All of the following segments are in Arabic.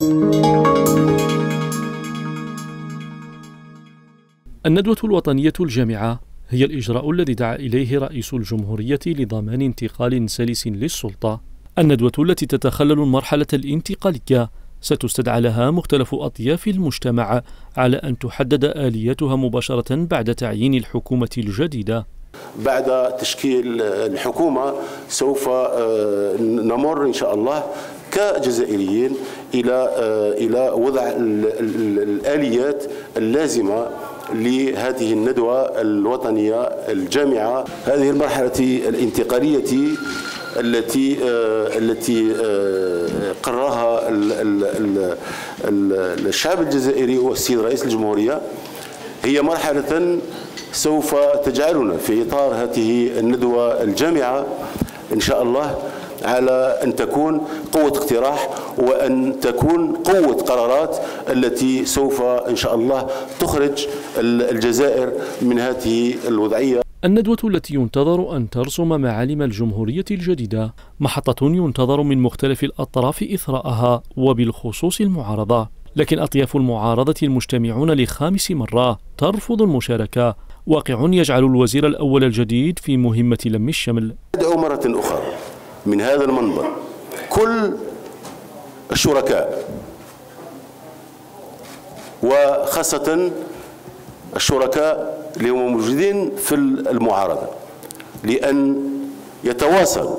الندوة الوطنية الجامعة هي الإجراء الذي دعا إليه رئيس الجمهورية لضمان انتقال سلس للسلطة. الندوة التي تتخلل المرحلة الانتقالية ستستدعى لها مختلف أطياف المجتمع على أن تحدد آلياتها مباشرة بعد تعيين الحكومة الجديدة. بعد تشكيل الحكومة سوف نمر إن شاء الله كجزائريين إلى وضع الآليات اللازمة لهذه الندوة الوطنية الجامعة. هذه المرحلة الانتقالية التي قررها الشعب الجزائري والسيد رئيس الجمهورية هي مرحلة سوف تجعلنا في إطار هذه الندوة الجامعة إن شاء الله على أن تكون قوة اقتراح وأن تكون قوة قرارات التي سوف إن شاء الله تخرج الجزائر من هذه الوضعية. الندوة التي ينتظر أن ترسم معالم الجمهورية الجديدة محطة ينتظر من مختلف الأطراف إثراءها وبالخصوص المعارضة، لكن أطياف المعارضة المجتمعون ل5 مرة ترفض المشاركة، واقع يجعل الوزير الأول الجديد في مهمة لم الشمل. أدعو مرة أخرى من هذا المنبر كل الشركاء وخاصة الشركاء اللي هم موجودين في المعارضة لأن يتواصلوا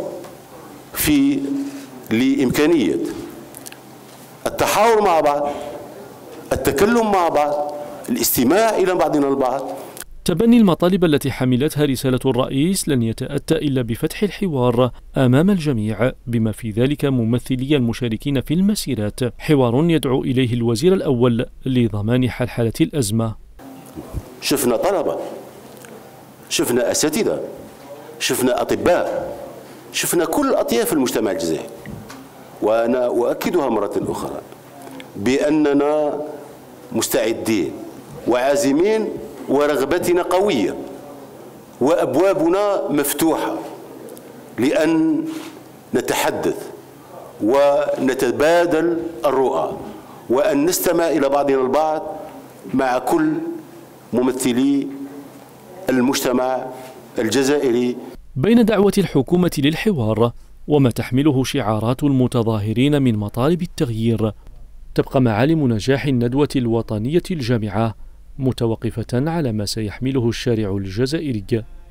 لإمكانية التحاور مع بعض، التكلم مع بعض، الاستماع إلى بعضنا البعض. تبني المطالب التي حملتها رسالة الرئيس لن يتأتى إلا بفتح الحوار أمام الجميع بما في ذلك ممثلي المشاركين في المسيرات، حوار يدعو إليه الوزير الأول لضمان حلحلة الأزمة. شفنا طلبة، شفنا أساتذة، شفنا أطباء، شفنا كل أطياف المجتمع الجزائري، وأنا أؤكدها مرة أخرى بأننا مستعدين وعازمين ورغبتنا قوية وأبوابنا مفتوحة لأن نتحدث ونتبادل الرؤى وأن نستمع إلى بعضنا البعض مع كل ممثلي المجتمع الجزائري. بين دعوة الحكومة للحوار وما تحمله شعارات المتظاهرين من مطالب التغيير، تبقى معالم نجاح الندوة الوطنية الجامعة متوقفة على ما سيحمله الشارع الجزائري.